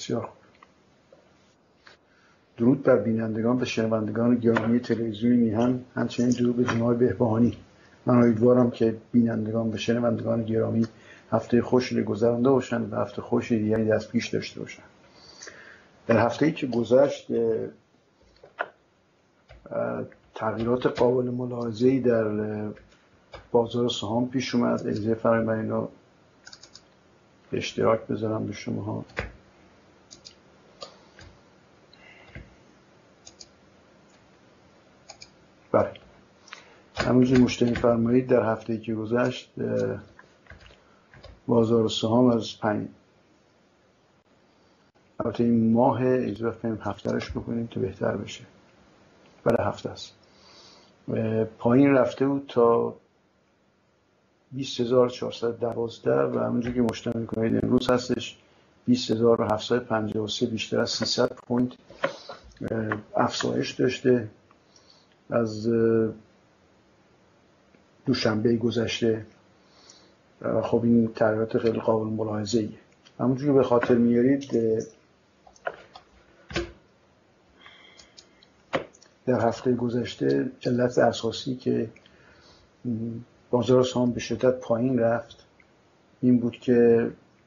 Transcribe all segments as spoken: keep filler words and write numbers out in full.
بسیار خوب. درود بر بینندگان و شنوندگان گرامی تلویزیون میهن، همچنین درود به جناب بهبهانی. من امیدوارم که بینندگان و شنوندگان گرامی هفته خوشی رو گذرانده باشند و هفته خوشی دیگری دست پیش داشته باشند. در هفته‌ای که گذشت تغییرات قابل ملاحظه‌ای در بازار سهام پیش اومد. اجازه فرمایید من اینو به اشتراک بذارم به شماها. بله، همونجور مشتری فرمایید در هفته‌ای که گذشت بازار سهام از پنج البته این ماه اجازه فرمایید هفته‌اش بکنیم تا بهتر بشه. برای هفته است پایین رفته بود تا بیست هزار و چهارصد و دوازده و همونجور که مشاهده می‌کنید امروز هستش بیست هزار و هفتصد و پنجاه و سه، بیشتر از سیصد پوینت افزایش داشته از دوشنبه گذشته. خب این تغییرات خیلی قابل ملاحظه‌ایه. همونجور که به خاطر میارید در هفته گذشته علت اساسی که بازار سهام به شدت پایین رفت این بود که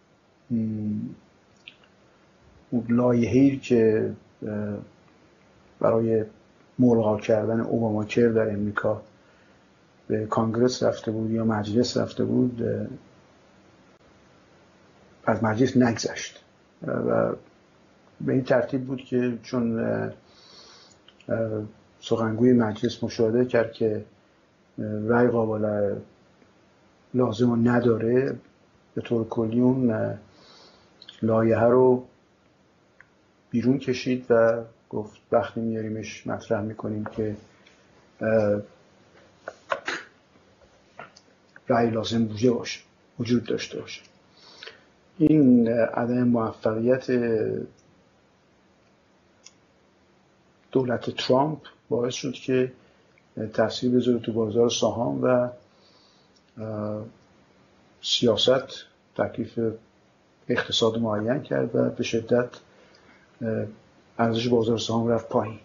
اون لایحه‌ای که برای ملغا کردن اوباماکر در امریکا به کانگرس رفته بود یا مجلس رفته بود از مجلس نگذشت و به این ترتیب بود که چون سخنگوی مجلس مشاهده کرد که رأی قابل لازم رو نداره، به طور کلی اون لایحه رو بیرون کشید و گفت وقتی میاریمش مطرح میکنیم که رأی لازم بوده باشه، وجود داشته باشه. این عدم موفقیت دولت ترامپ باعث شد که تاثیر بذاره تو بازار سهام و سیاست تکلیف اقتصاد معین کرد و به شدت ارزش بازار سهام رفت پایین.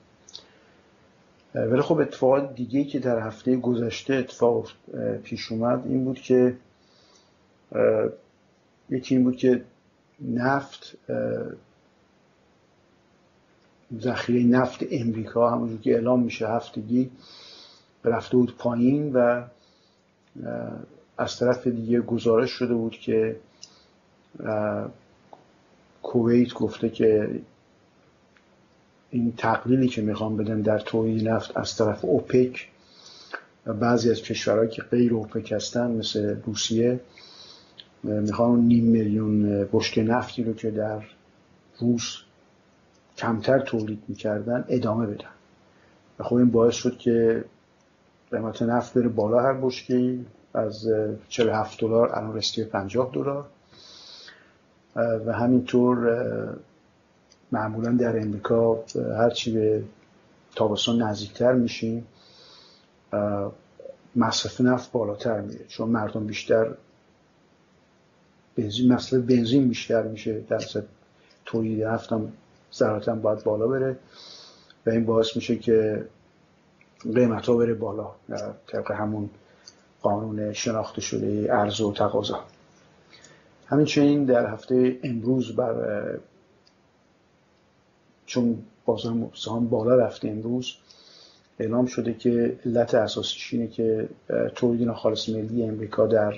ولی خب اتفاقات دیگه‌ای که در هفته گذشته اتفاق پیش اومد این بود که یکی این بود که نفت، ذخیره نفت امریکا همونجور که اعلام میشه هفتگی رفته بود پایین و از طرف دیگه گزارش شده بود که کویت گفته که این تقلیلی که میخوان بدن در تولید نفت از طرف اوپک و بعضی از کشورهایی که غیر اوپک هستن مثل روسیه میخوان نیم میلیون بشکه نفتی رو که در روز کمتر تولید میکردن ادامه بدن و خب این باعث شد که قیمت نفت بره بالا. هر بشکه‌ای از چهل و هفت دلار الان رسیده پنجاه دلار و همینطور معمولا در امریکا هرچی به تابستان نزدیکتر میشیم مصرف نفت بالاتر میره چون مردم بیشتر بنزین مصرف بنزین بیشتر میشه، درصد تولید نفت هم ضرورتاً باید بالا بره و این باعث میشه که قیمت ها بره بالا طبق همون قانون شناخته شده عرضه و تقاضا. همینچنین در هفته امروز بر چون بازار سهام بالا رفته امروز اعلام شده که علت اساسیش اینه که تولید ناخالص ملی امریکا در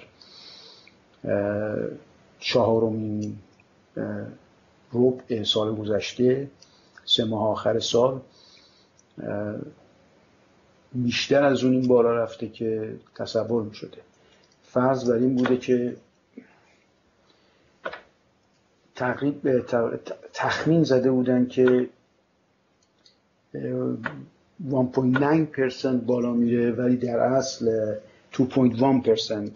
چهارمین ربع سال گذشته سه ماه آخر سال بیشتر از اون این بالا رفته که تصور می شده. فرض بر این بوده که تقریب تخمین زده بودن که یک و نه درصد بالا میره ولی در اصل دو و یک درصد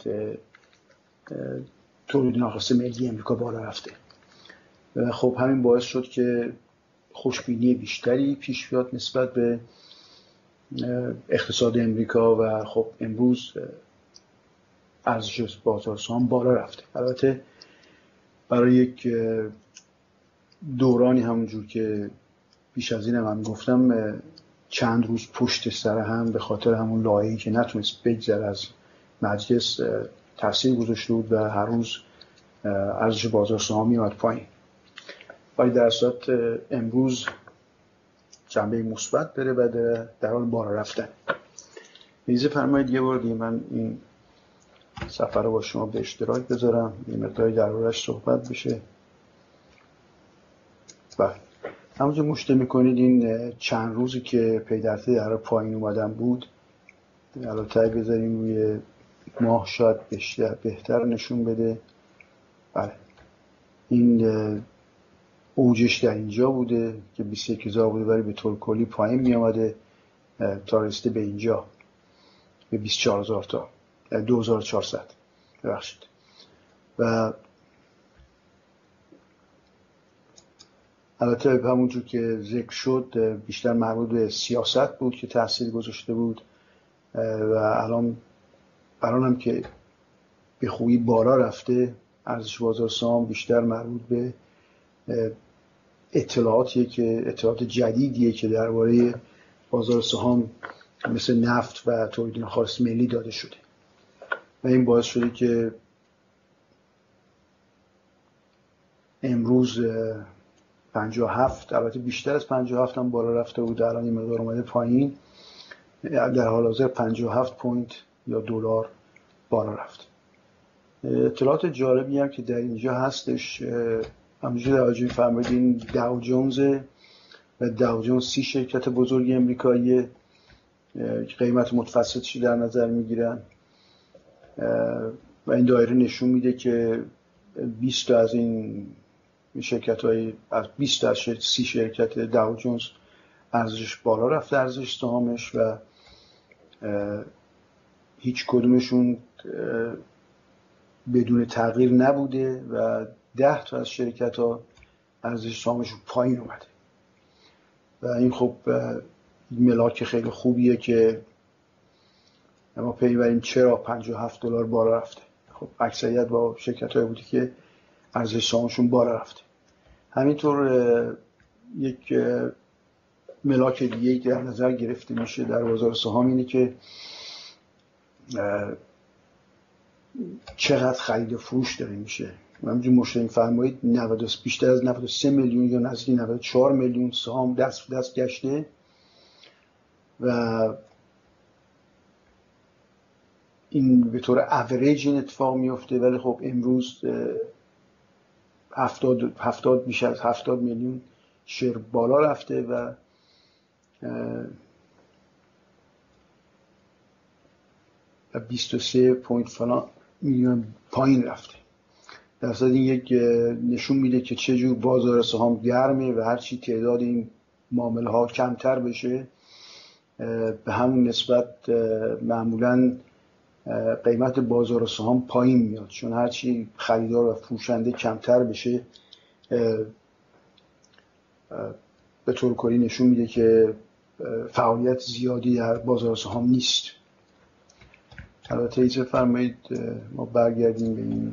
تولید ناخالص ملی امریکا بالا رفته. خب همین باعث شد که خوشبینی بیشتری پیش بیاد نسبت به اقتصاد امریکا و خب امروز ارزش بازار سهام بالا رفته. البته برای یک دورانی همونجور که بیش از این هم, هم گفتم چند روز پشت سر هم به خاطر همون لایحه‌ای که نتونست بگذره از مجلس تاثیر گذاشته بود و هر روز ارزش بازار سهام میاد پایین. ولی در صورت امروز جنبه مثبت داره و در حال بالا رفتن. اجازه فرمایید یه بار دیگه من این سفر رو با شما به اشتراک بذارم، یه مقداری درباره‌اش صحبت بشه. بله، همونجور مشاهده میکنید این چند روزی که پی در پی در پایین اومدن بود، البته بذاریم روی ماه شاید بهتر نشون بده. بله، این اوجش در اینجا بوده که بیست و یک هزار بوده، ولی به طور کلی پایین می آمده تا رسیده به اینجا به بیست و چهار هزار تا دو هزار و چهارصد ببخشید. و البته همونجور که ذکر شد بیشتر مربوط به سیاست بود که تاثیر گذاشته بود و الان الان هم که به خوبی بالا رفته. ارزش بازار سهام بیشتر مربوط به اطلاعاتیه که اطلاعات جدیدیه که درباره بازار سهام مثل نفت و تولید خالص ملی داده شده و این باعث شده که امروز پنجاه و هفت، البته بیشتر از پنجاه و هفت هم بالا رفته بود، الان این مقدار اومده پایین، در حال حاضر پنجاه و هفت پوینت یا دلار بالا رفت. اطلاعات جالبی هم که در اینجا هستش، همونجوری توجه فرمایید این داو جونز و داو جونز سی شرکت بزرگ امریکایی قیمت متوسطش در نظر میگیرن و این دایره نشون میده که بیست از این شرکت های از بیست از سی شرکت داو جونز ارزشش بالا رفته، ارزش سهامش، و هیچ کدومشون بدون تغییر نبوده و ده تا از شرکت ها ارزش سهامشون پایین اومده و این خب ملاک خیلی خوبیه که ما پی میبریم چرا پنجاه و هفت دلار بالا رفته. خب اکثریت با شرکت های بودی که ارزش سهامشون بالا رفته. همینطور یک ملاک دیگه که در نظر گرفته میشه در بازار سهام اینه که چقدر خرید و فروش داره میشه. همینجور مشاهده فرمایید بیشتر از نود و سه میلیون یا نزدیک نود و چهار میلیون سهام دست دست گشته و این به طور اوریج این اتفاق میفته، ولی خب امروز هفتاد هفتاد بیش از هفتاد میلیون شیر بالا رفته و بیست و سه پوینت فلان میلیون پایین رفته. در اصل این یک نشون میده که چجور بازار سهام گرمه و هرچی تعداد این معامله ها کمتر بشه به همون نسبت معمولاً قیمت بازار سهام پایین میاد، چون هرچی خریدار و فروشنده کمتر بشه به طور کلی نشون میده که فعالیت زیادی در بازار سهام نیست. البته ایچه فرمایید ما برگردیم به این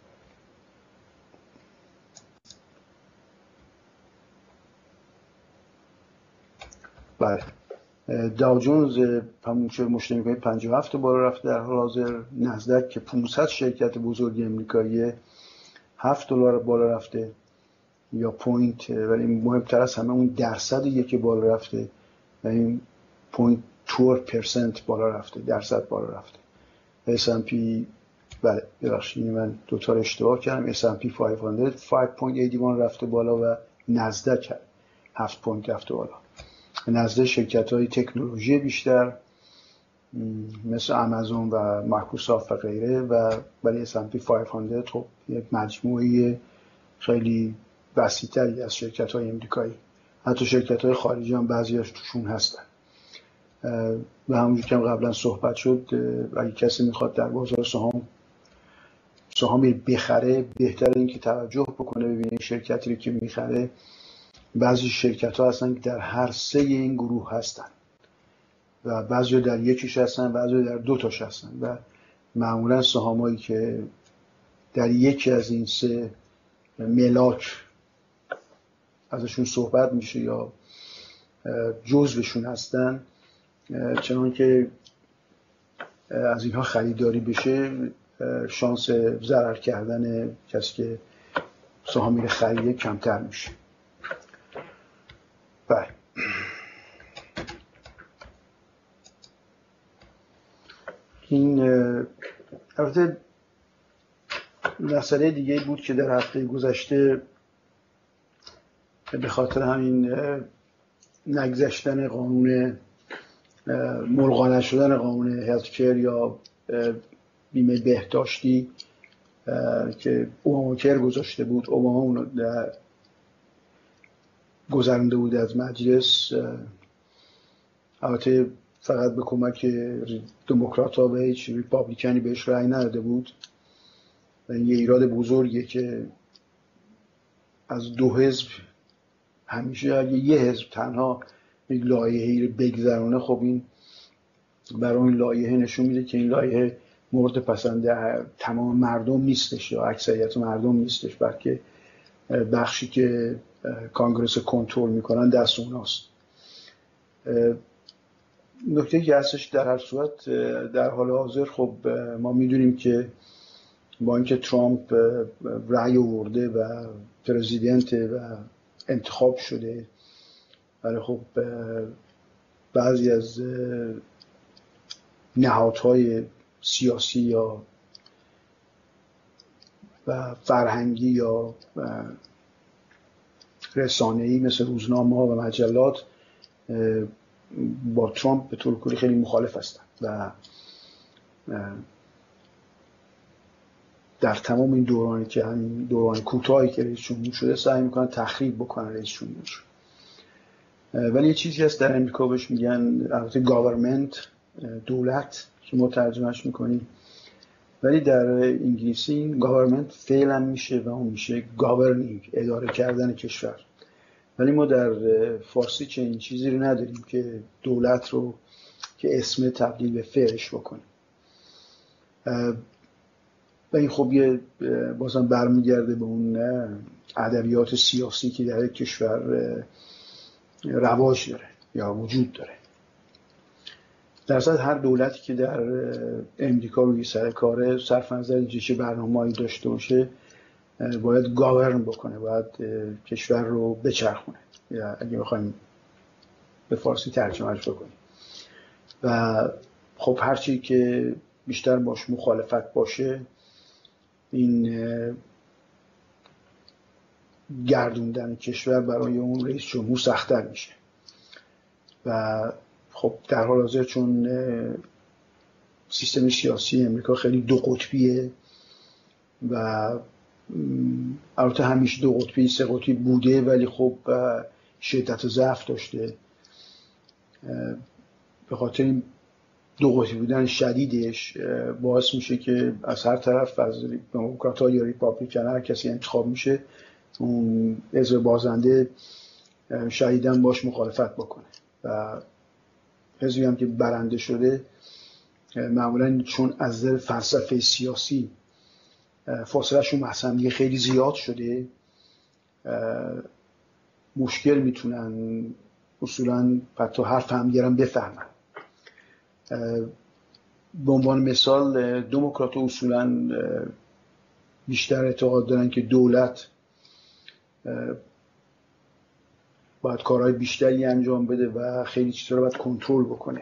بله داو جونز همون چه مشتری میکنه پنجاه و هفت بالا رفته در حال حاضر. نزدک که پانصد شرکت بزرگ امریکایی هفت دلار بالا رفته یا پوینت، ولی مهمتر از همه اون درصدیه که بالا رفته و این پوینت دو درصد بالا رفته، درصد بالا رفته. اس اند پی بله ببخشید من دو تا اشتباه کردم، اس اند پی پانصد پنج و هشتاد و یک رفته بالا و نزدک هفت پوینت رفته بالا. نزد شرکت های تکنولوژی بیشتر مثل آمازون و مایکروسافت و غیره، و ولی اس اند پی پانصد خب یک مجموعه خیلی وسیع‌تری از شرکت های امریکایی، حتی شرکت های خارجی هم بعضی‌هاش توشون هستن. و همونجور که قبلا صحبت شد اگه کسی میخواد در بازار سهام سهامی بخره بهتره این که توجه بکنه ببینه شرکتی رو که میخره بعضی شرکت ها هستن که در هر سه این گروه هستن و بعضی در یکیش هستن، بعضی در دو تاش هستن و معمولا سهامایی که در یکی از این سه ملاک ازشون صحبت میشه یا جزوشون هستن، چنان که از اینها خریداری بشه شانس ضرر کردن کسی که سهام میره خریده کمتر میشه. بله این البته مسئله دیگه بود که در هفته گذشته به خاطر همین نگذشتن قانون ملغا شدن قانون هلت کیر یا بیمه بهداشتی که اوباما کیر گذاشته بود، اوباما اون گذرنده بود از مجلس، البته فقط به کمک دموکرات ها و هیچ ریپابلیکنی بهش رأی نداده بود و این یه ایراد بزرگیه که از دو حزب همیشه اگه یه حزب تنها یک لایحه‌ای رو بگذرونه، خب این برای این لایحه نشون میده که این لایحه مورد پسند تمام مردم نیستش یا اکثریت مردم نیستش، بلکه بخشی که کانگرس کنترل میکنن دست اوناست. نکته که هستش در هر صورت در حال حاضر خب ما میدونیم که با اینکه ترامپ رأی آورده و پرزیدنت و انتخاب شده، ولی خب بعضی از نهادهای سیاسی یا و فرهنگی یا رسانه‌ای مثل روزنامه‌ها و مجلات با ترامپ به طور کلی خیلی مخالف هستند و در تمام این دورانی که همین دوران کوتاهی که رئیس جمهور شده سعی میکنن تخریب بکنن رئیس جمهور. ولی یه چیزی هست در امریکا بهش میگن البته گاورمنت، دولت که ما ترجمهش میکنیم، ولی در انگلیسی این گاورمنت فعلا میشه و اون میشه گاورنینگ، اداره کردن کشور. ولی ما در فارسی چه این چیزی رو نداریم که دولت رو که اسم تبدیل به فعلش بکنه و این خب یه بازم برمیگرده به اون ادبیات سیاسی که در کشور رواج داره یا وجود داره. در اصل هر دولتی که در امریکا روی سر کاره صرف نظر اینکه چه برنامه‌ای داشته باشه باید گاورن بکنه، باید کشور رو بچرخونه، یا اگه بخوایم به فارسی ترجمهش بکنیم. و خب هرچی که بیشتر باش مخالفت باشه این گردوندن کشور برای اون رئیس جمهور سخت‌تر میشه و خب در حال حاضر چون سیستم سیاسی امریکا خیلی دو قطبیه و البته همیشه دو قطبی سه قطبی بوده ولی خب شدت ضعف داشته، به خاطر این دو قطبی بودن شدیدش باعث میشه که از هر طرف از دموکرات‌ها یا ریپابلیکن هر کسی انتخاب میشه اون عضو بازنده شدیداً باش مخالفت بکنه و حزبی هم که برنده شده معمولاً چون از نظر فلسفه سیاسی فاصله‌شون مثلا خیلی زیاد شده مشکل میتونن اصولاً حتی حرف همدیگه بفهمن. به عنوان مثال دموکرات اصولاً بیشتر اعتقاد دارن که دولت باید کارهای بیشتری انجام بده و خیلی چیزا رو باید کنترل بکنه،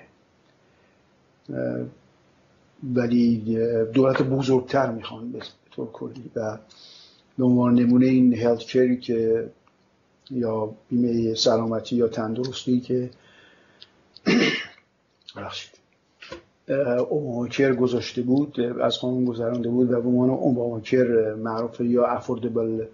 ولی دولت بزرگتر میخوان به طور کلی. و به عنوان نمونه این هلت کیری که یا بیمه سلامتی یا تندرستی که بخشید اوباما کیر گذاشته بود، از قانون گذرانده بود و به عنوان اوباما کیر معروف یا افوردبل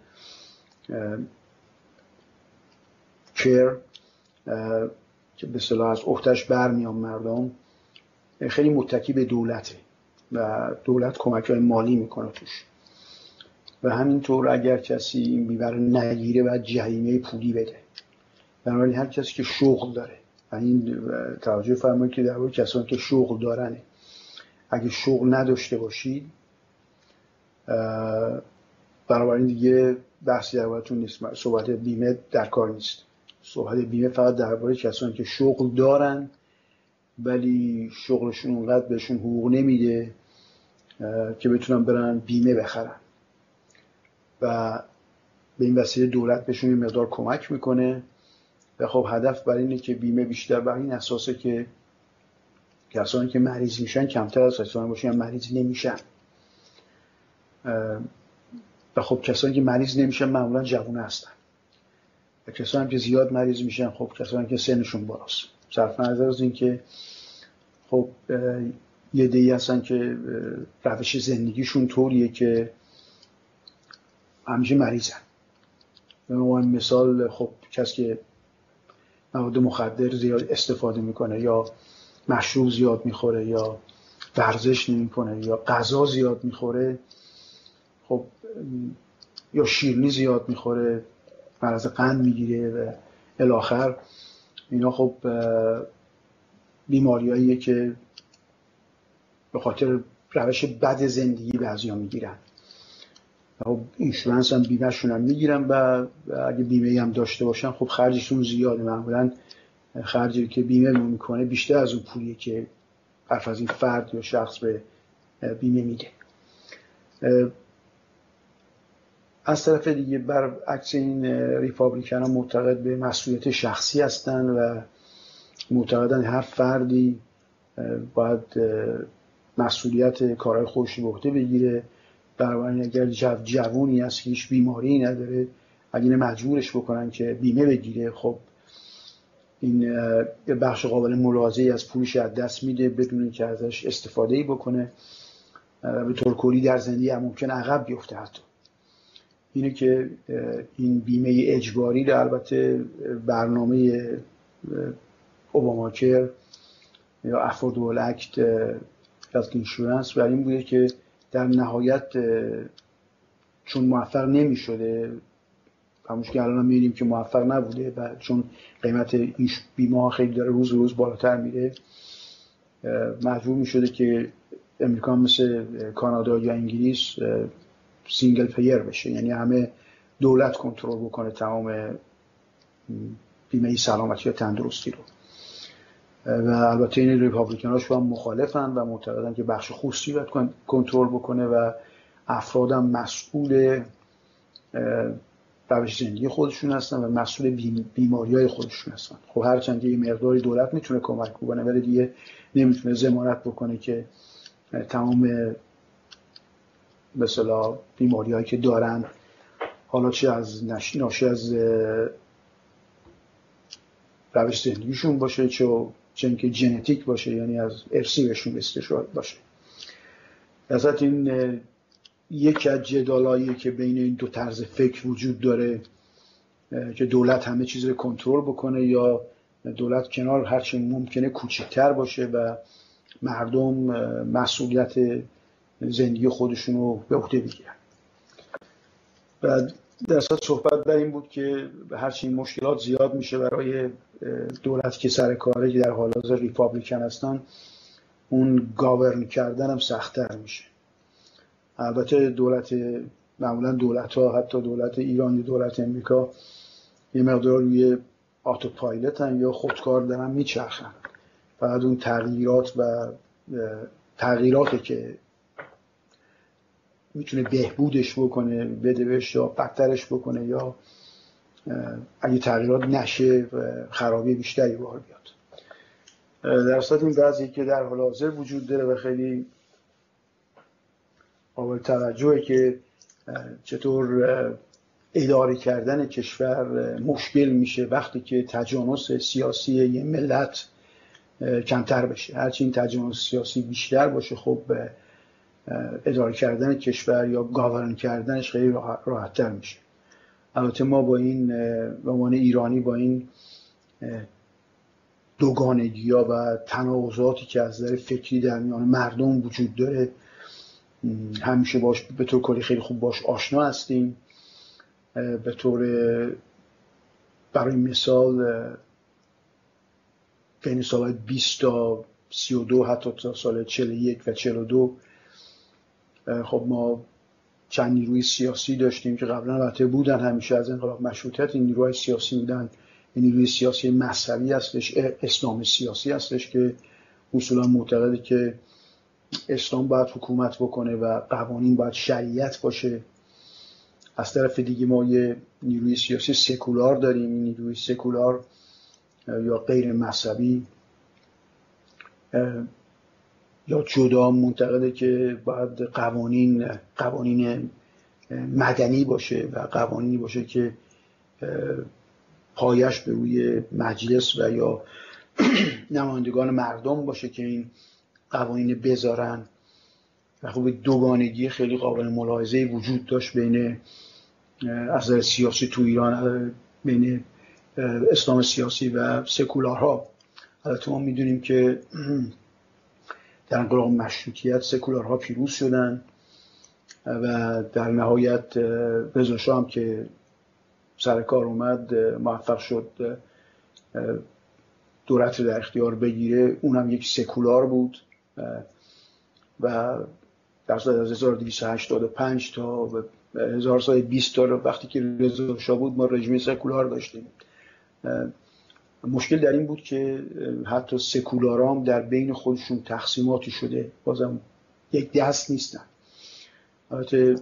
کیر که به اصطلاح از عهده‌اش برمیان مردم، خیلی متکی به دولته و دولت کمک‌های مالی میکنه توش و همینطور اگر کسی این بیمه رو نگیره باید جریمه پولی بده. بنابراین هر کسی که شغل داره و این توجه فرمایید که در واقع کسانی که شغل دارنه، اگه شغل نداشته باشید بنابراین دیگه بحثی درباره‌تون نیست، صحبت بیمه در کار نیست. صحبت بیمه فقط درباره کسانی که شغل دارن ولی شغلشون اونقدر بهشون حقوق نمیده که بتونن برن بیمه بخرن و به این وسیله دولت بهشون یه مقدار کمک میکنه و خب هدف برای اینه که بیمه بیشتر بر این اساسه که کسانی که مریض میشن کمتر از کسانی باشن مریض نمیشن و خب کسانی که مریض نمیشن معمولا جوان هستن و کسانی که زیاد مریض میشن خب کسانی که سنشون بالاست. صرف نظر از این که خب یه عده‌ای هستن که روش زندگیشون طوریه که همیشه مریضن. به عنوان مثال خب کسی که مواد مخدر زیاد استفاده میکنه یا مشروب زیاد میخوره یا ورزش نمیکنه یا غذا زیاد میخوره خب یا شیرینی زیاد میخوره مرض قند میگیره و الی آخر، اینا خب بیماریاییه که به خاطر روش بد زندگی بعضیا میگیرن. خب اینشورنس هم بیمهشون هم میگیرن و اگه بیمه هم داشته باشن خب خرجشون زیاده. معمولا خرجی که بیمه میکنه بیشتر از اون پولیه که حرف از این فرد یا شخص به بیمه میده. از طرف دیگه برعکس این ریپابلیکن ها معتقد به مسئولیت شخصی هستن و معتقدن هر فردی باید مسئولیت کارهای خودش رو به عهده بگیره. بنابراین اگر جو جوونی هست که هیچ بیماری نداره اگه مجبورش بکنن که بیمه بگیره خب این بخش قابل ملاحظه‌ای از پولش از دست میده بدون اینکه ازش استفاده‌ای بکنه و به طور کلی در زندگی هم ممکن عقب بیفته. حتی اینه که این بیمه اجباری رو البته برنامه اوباماکر یا افوردبل اکت هلت اینشورنس برای این بوده که در نهایت چون موفق نمی شده همونش که الان هم می‌بینیم که موفق نبوده و چون قیمت این بیمه ها خیلی داره روز روز بالاتر میره مجبور می شده که امریکا مثل کانادا یا انگلیس سینگل پیر بشه، یعنی همه دولت کنترل بکنه تمام بیمه سلامتی یا تندرستی رو. و البته این ریپابلیکناش هم مخالفن و معتقدن که بخش خصوصی باید کنترل بکنه و افراد هم مسئول روش زندگی خودشون هستن و مسئول بیماری‌های خودشون هستن. خب هرچند یه مقداری دولت میتونه کمک بکنه ولی دیگه نمیتونه ضمانت بکنه که تمام مثلا بیماری‌هایی که دارن حالا چه از ناشی از روش زندگیشون باشه چه چه اینکه ژنتیک باشه یعنی از ارثی بهشون استشار باشه. اصلا این یکی از جدالایی که بین این دو طرز فکر وجود داره که دولت همه چیز رو کنترل بکنه یا دولت کنار هرچی ممکنه کوچکتر باشه و مردم مسئولیت زندگی خودشون رو به عهده بگیرن. و در اصل صحبت بر این بود که هرچی مشکلات زیاد میشه برای دولت که سر کاره که در حال حاضر ریپابلیکن هستن اون گاورن کردن هم سخت‌تر میشه. البته دولت معمولا دولت ها حتی دولت ایران یا دولت امریکا یه مقدار روی آتو پایلتن یا خودکار دارن میچرخن. بعد اون تغییرات و تغییراتی که میتونه بهبودش بکنه بده بهش یا بدترش بکنه یا اگه تغییرات نشه خرابی بیشتری بار بیاد. در اصل این وضعی که در حال حاضر وجود داره و خیلی قابل توجهه که چطور اداره کردن کشور مشکل میشه وقتی که تجانس سیاسی یه ملت کمتر بشه. هرچی این تجانس سیاسی بیشتر باشه خب اداره کردن کشور یا گاورن کردنش خیلی راحت‌تر میشه. البته ما با این به عنوان ایرانی با این دوگانگی‌ها و تناقضاتی که از نظر فکری در میان مردم وجود داره همیشه باش به طور کلی خیلی خوب باش آشنا هستیم. به طور برای مثال بین سال بیست تا سی و دو حتی تا سال چهل و یک و چهل و دو خب ما چند نیروی سیاسی داشتیم که قبلا البته بودن، همیشه از انقلاب مشروطیت این نیروهای سیاسی بودن. این نیروی سیاسی مذهبی هستش، اسلام سیاسی هستش که اصولا معتقده که اسلام باید حکومت بکنه و قوانین باید شریعت باشه. از طرف دیگه ما یه نیروی سیاسی سکولار داریم. این نیروی سکولار یا غیر مذهبی یا جدا معتقده که باید قوانین قوانین مدنی باشه و قوانینی باشه که پایش به روی مجلس و یا نمایندگان مردم باشه که این قوانین بذارن. و خب دوگانگی خیلی قابل ملاحظه وجود داشت بین از نظر سیاسی تو ایران بین اسلام سیاسی و سکولارها. البته ما میدونیم که در انقلاب مشروطیت سکولارها پیروز شدن و در نهایت رضا شاه هم که سر کار اومد موفق شد دولت رو در اختیار بگیره. اونم یک سکولار بود و در سال از هزار و دویست و هشتاد و پنج تا هزار و بیست تا وقتی که رضا شاه بود ما رژیم سکولار داشتیم. مشکل در این بود که حتی سکولارام در بین خودشون تقسیماتی شده، بازم یک دست نیستن. البته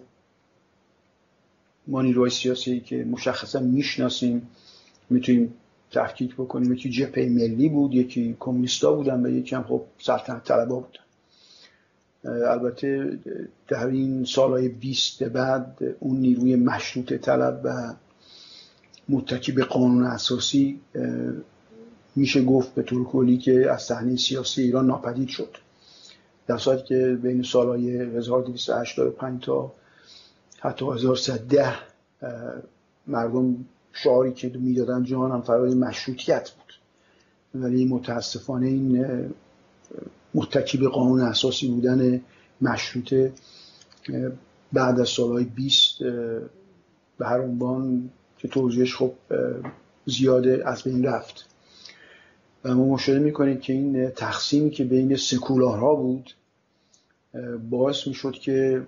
ما نیروهای سیاسی که مشخصا میشناسیم میتونیم تفکیک بکنیم. یکی جبهه ملی بود، یکی کمونیستا بودن و یکی هم خب سلطنت طلبا بودن. البته در این سالهای بیست بعد اون نیروی مشروط طلب و متکی به قانون اساسی میشه گفت به طور کلی که از صحنه سیاسی ایران ناپدید شد. در صورتی که بین سالهای هزار و دویست و هشتاد و پنج تا حتی هزار و سیصد و ده مردم شعاری که میدادن جهان هم فرای مشروطیت بود، ولی متاسفانه این متکی به قانون اساسی بودن مشروطه بعد از سالهای بیست به هر عنوان که توضیحش خب زیاده از بین رفت. و ما مشاهده میکنیم که این تقسیمی که بین سکولارها بود باعث میشد که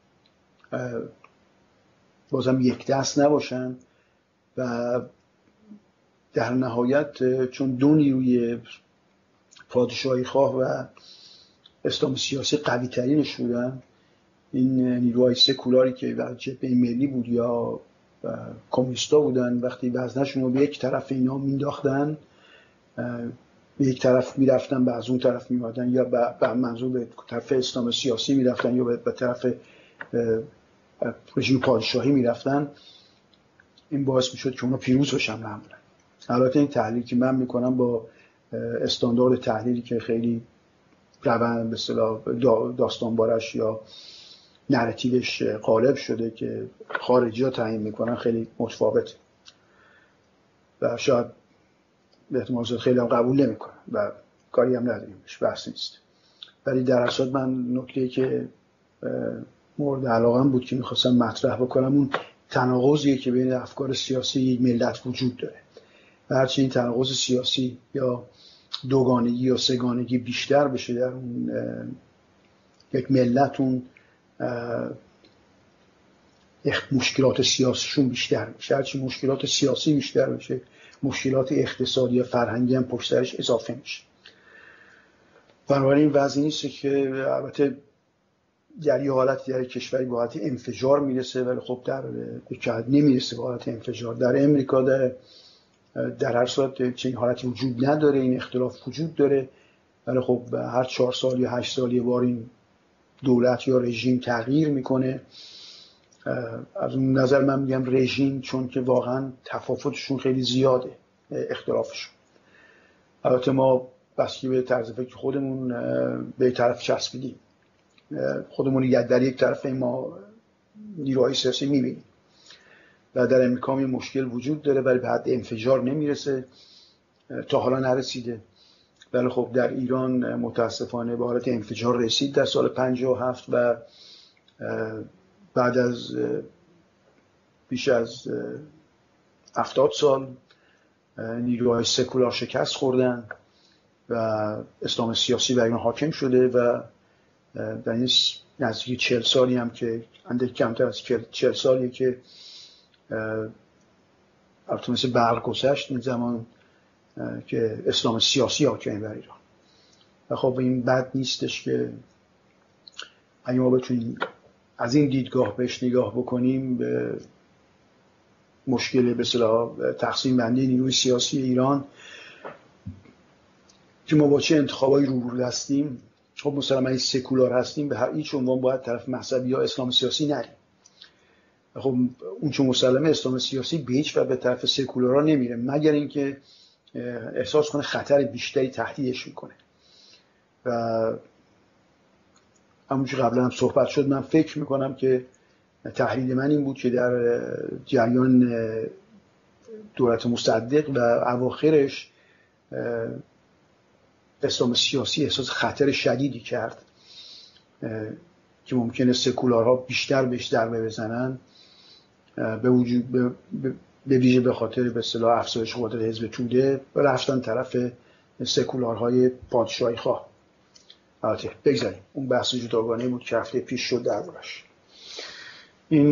بازم یک دست نباشن و در نهایت چون دو نیروی پادشاهی خواه و اسلام سیاسی قوی ترینش بودن، این نیروهای سکولاری که در جبهه ملی بود یا کمونیستا بودن، وقتی وزنشون رو به یک طرف اینا مینداختن به یک طرف میرفتن به از اون طرف میمادن، یا به منظور به طرف اسلام سیاسی میرفتن یا به طرف رژیم پادشاهی میرفتن. این باعث میشد که اونا پیروز بشن معمولا. البته این تحلیل که من میکنم با استاندارد تحلیلی که خیلی روند به اصطلاح داستان بارش یا نراتیوش غالب شده که خارجی‌ها تعیین میکنن خیلی متفاوته و شاید به احتمال زیاد خیلی هم قبول نمیکنن و کاری هم نداریم، بحث نیست. ولی در اصل من نکته‌ای که مورد علاقه‌ام بود که میخواستم مطرح بکنم اون تناقضیه که بین افکار سیاسی یک ملت وجود داره و هرچی این تناقض سیاسی یا دوگانگی یا سگانگی بیشتر بشه در اون یک ملت، اون مشکلات سیاسیشون بیشتر میشه. هرچی مشکلات سیاسی بیشتر بشه مشکلات اقتصادی یا فرهنگی هم پشت سرش اضافه میشه. بنابراین وضعی نیست که البته در یه حالت در کشوری به حالت انفجار میرسه، ولی خب در کشور نمیرسه به حالت انفجار. در امریکا در در هر صورت چنین حالتی وجود نداره، این اختلاف وجود داره، ولی خب هر چهار سال یا هشت سال یه بار این دولت یا رژیم تغییر میکنه. از اون نظر من میگم رژیم، چون که واقعا تفاوتشون خیلی زیاده اختلافشون. البته ما بسکی به طرز فکر خودمون به طرف چسبیدیم، خودمون در یک طرف ما نیروهای سیاسی میبینیم و در امریکا هم مشکل وجود داره ولی به حد انفجار نمیرسه، تا حالا نرسیده. ولی خب در ایران متاسفانه به حالت انفجار رسید در سال پنجاه و هفت و بعد از بیش از هفتاد سال نیروهای سکولار شکست خوردن و اسلام سیاسی بر اینا حاکم شده و در این نزدیک چهل سالی هم که اندک کمتر از چهل سالیه که البته مثل برق گذشت این زمان که اسلام سیاسی حاکم بر ایران. و خب این بد نیستش که اگه ما بتونیم از این دیدگاه بهش نگاه بکنیم به مشکل به اصطلاح تقسیم بندی نیروی سیاسی ایران که ما با چه انتخابایی رو رو هستیم. خب مثلا این سکولار هستیم، به هر هیچ عنوان باید طرف مذهبی یا اسلام سیاسی نریم. خب اون چون مسلمه اسلام سیاسی به هیچ وجه به طرف سکولارا نمیره مگر اینکه احساس کنه خطر بیشتری تهدیدش میکنه. و همونجور قبلا هم صحبت شد، من فکر میکنم که تحلیل من این بود که در جریان دولت مصدق و اواخرش اسلام سیاسی احساس خطر شدیدی کرد که ممکنه سکولارها بیشتر بهش ضربه بزنن، به وجود به, به ویژه به خاطر به اصطلاح افزایش قدرت حزب توده و رفتن طرف سکولارهای پادشاهی خواه. البته بگذاریم اون بحث جداگانه بود که هفته پیش شد دربارش. این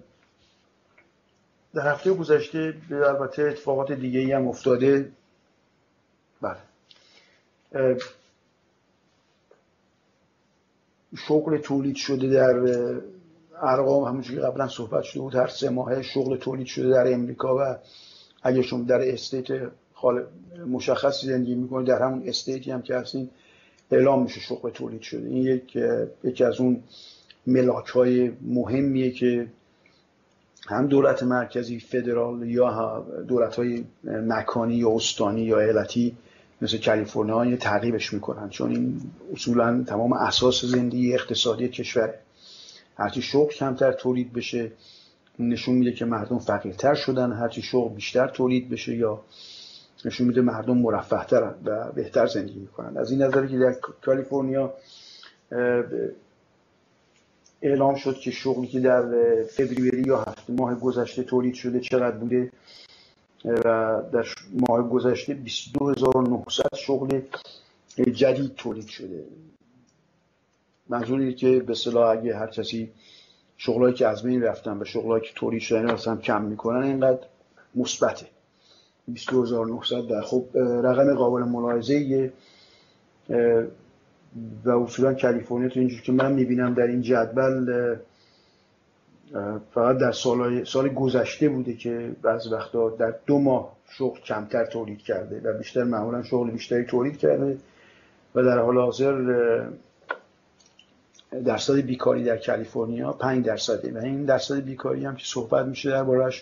در هفته گذشته البته اتفاقات دیگه ای هم افتاده. بله، شغل تولید شده در ارقام همونجوری قبلا صحبت شده بود، هر سه ماهه شغل تولید شده در امریکا و اگه شما در استیت مشخصی زندگی میکنید در همون استیتی هم که هستین اعلام میشه شغل تولید شده. این یک یکی از اون ملاک‌های مهمیه که هم دولت مرکزی فدرال یا دولت‌های مکانی یا استانی یا ایالتی مثل کالیفرنیا تعقیبش میکنن، چون این اصولا تمام اساس زندگی اقتصادی کشوره. هرچی شغل کمتر تولید بشه نشون میده که مردم فقیرتر شدن، هرچی شغل بیشتر تولید بشه یا نشون میده مردم مرفه‌ترن و بهتر زندگی میکنن. از این نظری که در کالیفرنیا اعلام شد که شغلی که در فوریه یا هفت ماه گذشته تولید شده چقدر بوده و در ماه گذشته بیست و دو هزار و نهصد شغل جدید تولید شده. منظوری که به اصطلاح اگه هر کسی شغلایی که از بین رفتن و شغلایی که تولید شدن اصلا کم میکنن اینقدر مثبته بیست و دو هزار و نهصد. و خب رقم قابل ملاحظه‌ایه و اصولا کالیفرنیا تو اینجور که من میبینم در این جدول فقط در سال سال گذشته بوده که بعضی وقتا در دو ماه شغل کمتر تولید کرده و بیشتر معمولا شغل بیشتری تولید کرده. و در حال حاضر درصد بیکاری در کالیفرنیا پنج درصده و این درصد بیکاری هم که صحبت میشه دربارش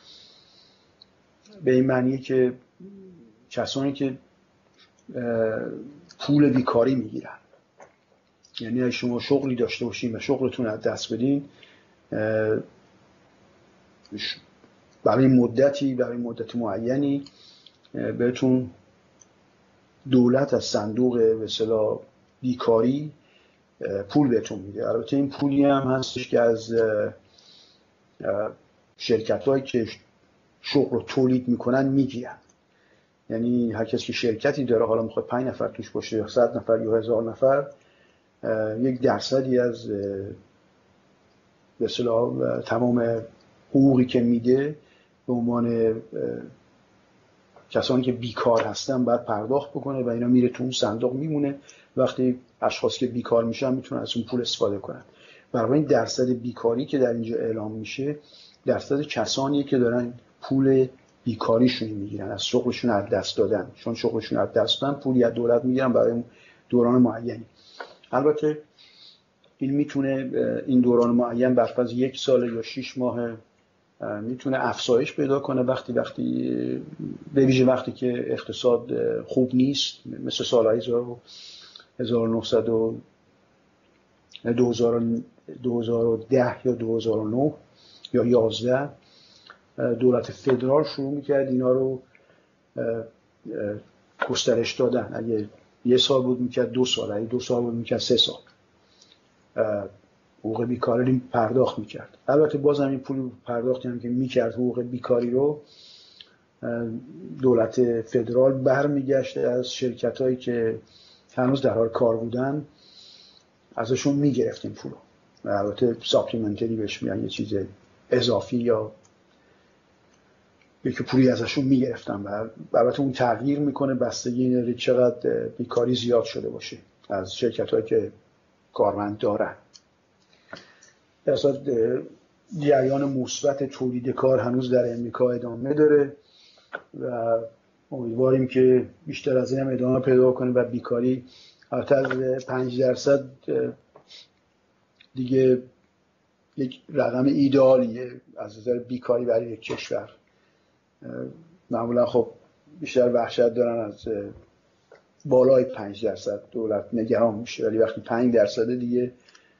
به این معنیه که کسانی که پول بیکاری میگیرن، یعنی اگه شما شغلی داشته باشین و شغلتون از دست بدین برای مدتی برای مدت معینی بهتون دولت از صندوق به اصطلاح بیکاری پول بهتون میده. البته این پولی هم هستش که از شرکت‌هایی که شغل رو تولید میکنن میگیرن. یعنی هر کسی که شرکتی داره، حالا میخواد پنج نفر توش باشه یا صد نفر یا هزار نفر، یک درصدی از به اصطلاح تمام حقوقی که میده به عنوان کسانی که بیکار هستن باید پرداخت بکنه و اینا میره تو اون صندوق میمونه. وقتی اشخاص که بیکار میشن میتونن از اون پول استفاده کنن. برای این درصد بیکاری که در اینجا اعلام میشه درصد کسانیه که دارن پول بیکاریشون میگیرن، از شغلشون از دست دادن، چون شغلشون از دست دادن پولی از دولت میگیرن برای دوران معینی. البته این میتونه این دوران معین برفض یک سال یا شش ماه میتونه افزایش پیدا کنه وقتی وقتی به ویژه وقتی که اقتصاد خوب نیست، مثل سالهای هزار و نهصد و دو هزار و ده یا دو هزار و نه یا یازده دولت فدرال شروع میکرد اینا رو گسترش دادن. اگه یه سال بود میکرد دو سال، اگه دو سال بود میکرد سه سال حقوق بیکاری پرداخت میکرد. البته باز هم این پول پرداختی هم که میکرد حقوق بیکاری رو دولت فدرال برمیگشت از شرکت هایی که هنوز در حال کار بودن ازشون میگرفتیم پولو، البته ساپلیمنتری بهش میگن، یه چیز اضافی یا یکی پولی ازشون میگرفتن و البته اون تغییر میکنه بستگی اینه چقدر بیکاری زیاد شده باشه از شرکت هایی که کارمند دارن. در صورت جریان مثبت تولید کار هنوز در امریکا ادامه داره و امیدواریم که بیشتر از این هم ادامه پیدا کنه و بیکاری البته از پنج درصد دیگه یک رقم ایدئالیه از نظر بیکاری برای یک کشور. معمولا خب بیشتر وحشت دارن از بالای پنج درصد دولت نگران میشه، ولی وقتی پنج درصد دیگه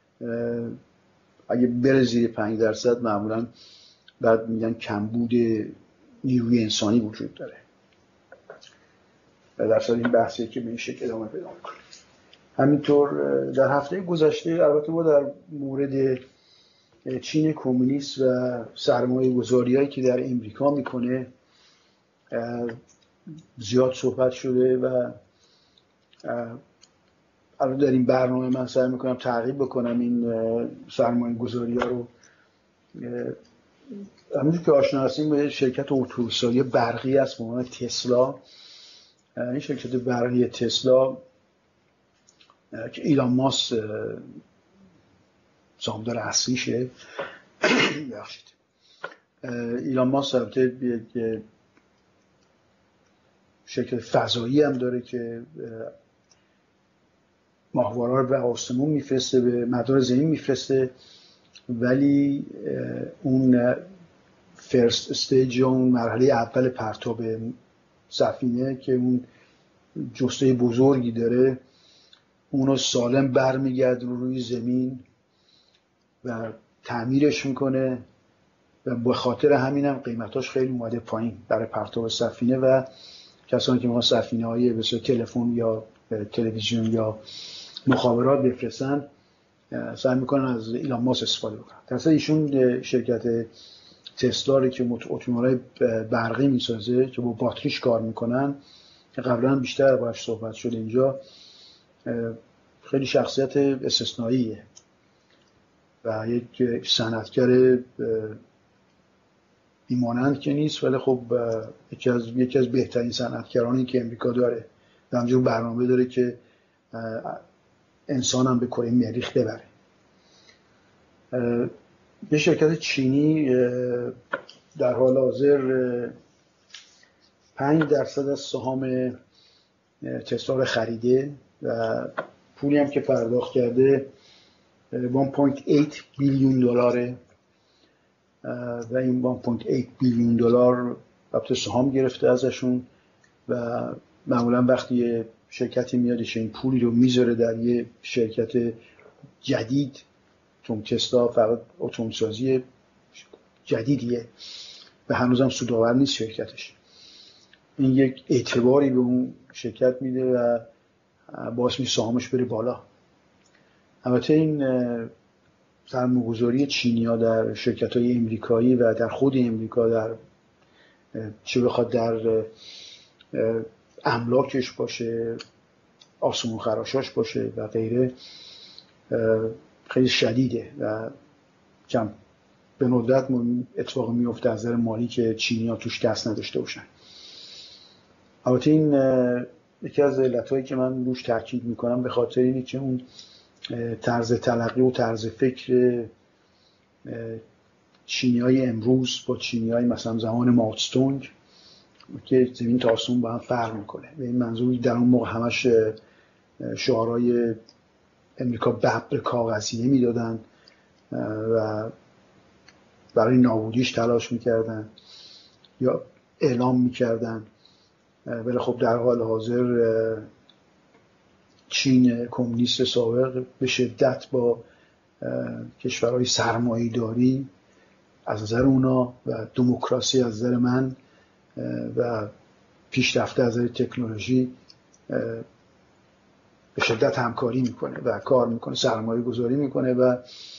اگه بره زیر پنج درصد معمولا بعد میگن کمبود نیروی انسانی وجود داره. در صورت این بحثی که به این شکل ادامه پیدا میکنه. همینطور در هفته گذشته البته ما در مورد چین کمونیست و سرمایه گذاری‌هایی که در امریکا میکنه زیاد صحبت شده و الان در این برنامه من سعی میکنم تعقیب بکنم این سرمایه گذاری‌ها رو. همونجور که آشنا هستیم به شرکت اتوبوس‌سازی برقی است به عنوان تسلا. این شرکت برقی تسلا که ایلان ماسک سهامدار اصلیشه بخشید ایلان ماسک البته یک شرکت فضایی هم داره که ماهواره‌ها رو به آسمون میفرسته، به مدار زمین میفرسته، ولی اون فرست استیج، اون مرحله اول پرتاب سفینه که اون جسته بزرگی داره، اونو سالم برمیگرد رو روی زمین و تعمیرش میکنه و به خاطر همینم قیمتاش خیلی اومده پایین برای پرتاب سفینه و کسانی که میخوان سفینه های بسیار تلفن یا تلویزیون یا مخابرات بفرستن سعی میکنن از ایلان ماسک استفاده بکنن. درسته ایشون شرکت تسلا رو که اتومبیل‌های برقی میسازه که با باتریش کار میکنن، قبلا بیشتر باهاش صحبت شده اینجا، خیلی شخصیت استثنائیه و یک صنعتگر بیمانند که نیست، ولی خب یکی از یکی از بهترین صنعتگرانی که امریکا داره و همجور برنامه داره که انسان هم به کره مریخ ببره. یه شرکت چینی در حال حاضر پنج درصد از سهام تسلا رو خریده و پولی هم که پرداخت کرده یک و هشت بیلیون دلاره و این یک و هشت بیلیون دلار البته سهام گرفته ازشون و معمولا وقتی شرکتی میادش این پولی رو میذاره در یه شرکت جدید، چون تسلا فقط اتومبیل‌سازی جدیدیه و هنوزم سودآور نیست شرکتش، این یک اعتباری به اون شرکت میده و باعث میشه سهامش بره بالا. البته این سرمایه‌گذاری چینی‌ها در شرکت‌های امریکایی و در خود امریکا، در چه بخواد در املاکش باشه، آسمون خراشاش باشه و غیره، خیلی شدیده و کم به ندرت اتفاق میفته از نظر مالی که چینی‌ها توش دست نداشته باشن. البته این یکی از علتایی که من روش تاکید میکنم به خاطر اینه که اون طرز تلقی و طرز فکر چینی‌های امروز با چینی‌های مثلا زمان ماوتزتونگ که زمین تا آسمون با هم فرق میکنه. به این منظور در اون موقع همش شعارهای امریکا ببر کاغذی میدادن و برای نابودیش تلاش میکردن یا اعلام میکردن، ولی خب در حال حاضر چین کمونیست سابق به شدت با کشورهای سرمایه‌داری از نظر اونا و دموکراسی از نظر من و پیشرفته از نظر تکنولوژی به شدت همکاری میکنه و کار میکنه، سرمایه گذاری میکنه و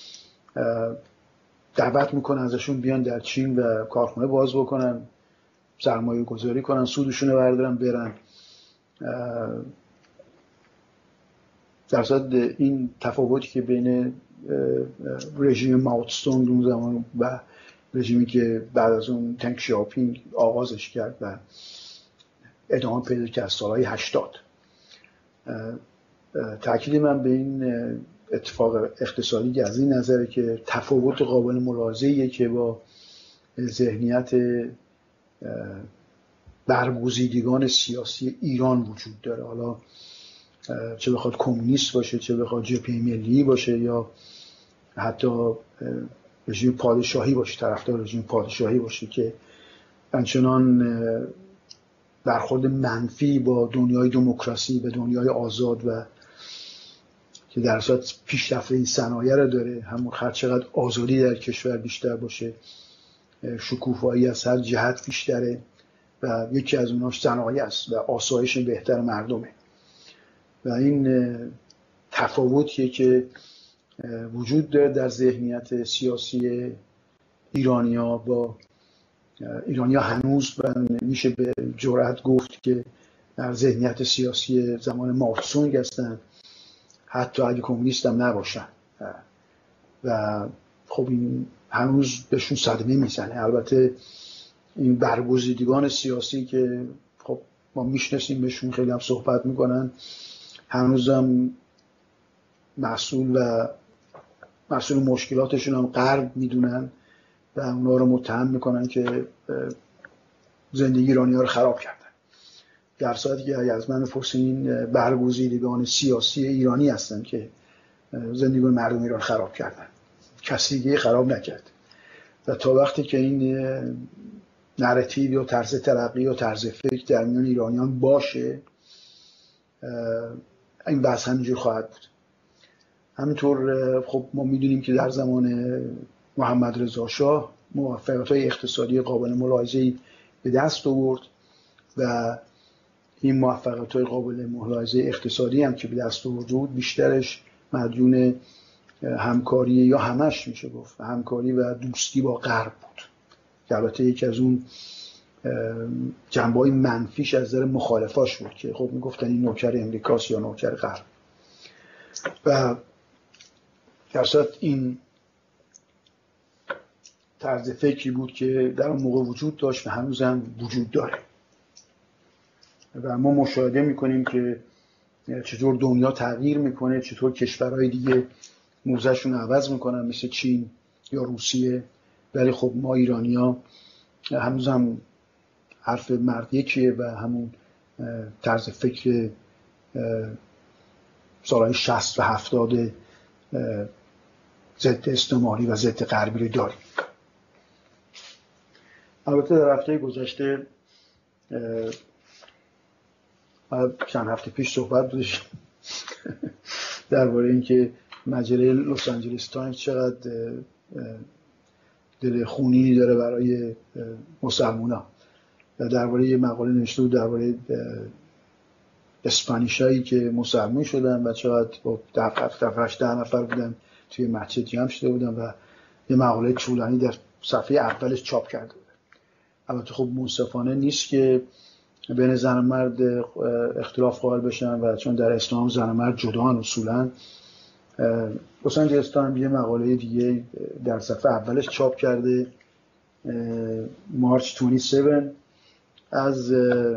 دعوت میکنه ازشون بیان در چین و کارخونه باز بکنن، سرمایه گذاری کنن، سودشون رو بردارن برن. در صورت این تفاوتی که بین رژیم ماوتستونگ اون زمان و رژیمی که بعد از اون تنگ شیاپینگ آغازش کرد و ادامه پیدا کرد سالهای هشتاد، تأکید من به این اتفاق اقتصادی از این نظره که تفاوت قابل ملاحظه‌ایه که با ذهنیت برگزیدگان سیاسی ایران وجود داره، حالا چه بخواد کمونیست باشه، چه بخواد جبهه ملی باشه، یا حتی رژیم پادشاهی باشه، طرفدار رژیم پادشاهی باشه، که همچنان برخورد منفی با دنیای دموکراسی، به دنیای آزاد و که در صورت پیشرفت این صنایع رو داره، همون هر چقدر آزادی در کشور بیشتر باشه، شکوفایی از هر جهت بیشتره و یکی از اوناش صنایع است و آسایش بهتر مردمه. و این تفاوتیه که وجود داره در ذهنیت سیاسی ایرانیا با ایرانیا هنوز میشه به جرئت گفت که در ذهنیت سیاسی زمان ماوتسونگ هستن، حتی اگه کمونیست هم نباشن، و خب این هنوز بهشون صدمه میزنه. البته این برگزیدگان سیاسی که خب ما میشناسیم، بهشون خیلی هم صحبت میکنن، هنوزم مسئول و مسئول مشکلاتشون هم غرب میدونن و اونا رو متهم میکنن که زندگی ایرانی ها رو خراب کردن، در صورتی که از من بپرسین برگزیدگان سیاسی ایرانی هستن که زندگی مردم ایران خراب کردن، کسی دیگه خراب نکرد. و تا وقتی که این نراتیو یا طرز تلقی یا طرز فکر در میان ایرانیان باشه، این بحث همینجور خواهد بود. همینطور خب ما میدونیم که در زمان محمد رضا شاه موفقیت‌های اقتصادی قابل ملاحظه‌ای به دست آورد و این موفقیت‌های قابل ملاحظه اقتصادی هم که به دست آورد بود، بیشترش مدیون همکاری یا همش میشه گفت همکاری و دوستی با غرب بود، که البته یکی از اون جنبه‌های منفیش از نظر مخالفاش بود که خب میگفتن این نوکر امریکاست یا نوکر غرب. و در صورت این طرز فکری بود که در اون موقع وجود داشت و هنوز هم وجود داره و ما مشاهده میکنیم که چطور دنیا تغییر میکنه، چطور کشورهای دیگه موضعشون عوض میکنن مثل چین یا روسیه، ولی خب ما ایرانی‌ها هنوز هم حرف مرد یکیه و همون طرز فکر سالهای شصت و هفتاد ضد استعماری و ضد غربی رو داریم. البته در هفته گذشته چند هفته پیش صحبت داشتیم درباره اینکه مجله لس آنجلس تایمز چقدر دل خونینی داره برای مسلمونا و درباره یه مقاله نوشته بود درباره اسپانیشایی که مسلمان شدن و چقدر با دفعش ده نفر بودن توی مسجد جمع شده بودن و یه مقاله طولانی در صفحه اولش چاپ کرده بود. البته خب منصفانه نیست که بین زن و مرد اختلاف قائل بشن و چون در اسلام زن و مرد جدان اصولا. لس آنجلس تایمز یه مقاله دیگه در صفحه اولش چاپ کرده مارچ بیست و هفت از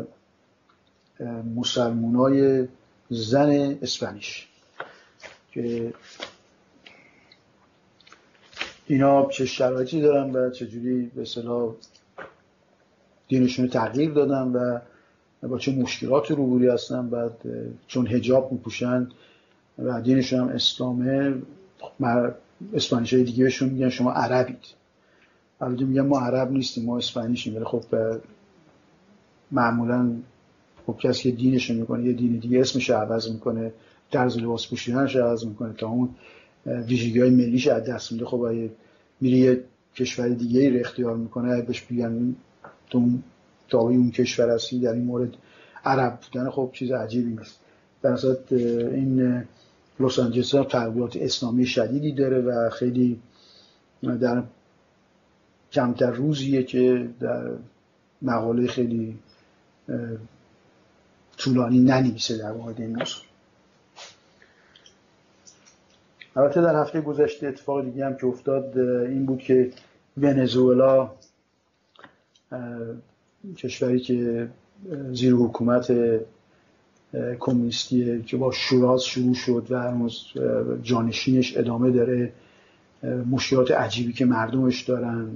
مسلمانای زن اسپانیش که اینا چه شرایطی دارن و چجوری به اصطلاح دینشون تغییر دادن و با چه مشکلات روبرو هستن. بعد چون حجاب میپوشن و دینشون هم اسلامه، اسپانیشای دیگه بهشون میگن شما عربید. البته میگن ما عرب نیستیم، ما اسپانیشیم، ولی خب معمولا خب کسی که دینش میکنه یه دین دیگه اسمش عوض میکنه، طرز لباس پوشیدنش عوض میکنه تا اون ویژگی‌های ملیش از دست میده. خب اگه میره یه کشور دیگه رو اختیار میکنه، اگه بهش بگن تو تابع اون کشور هستی، در این مورد عرب بودن خب چیز عجیبی نیست. در اصل این لس آنجلس تربیات اسلامی شدیدی داره و خیلی در کمتر روزیه که در مقاله خیلی طولانی ننویسه در مورد این موضوع. البته در هفته گذشته اتفاق دیگه هم که افتاد این بود که ونزوئلا، کشوری که زیر حکومت کمونیستی که با شوراز شروع شد و هنوز جانشینش ادامه داره، مشکلات عجیبی که مردمش دارن،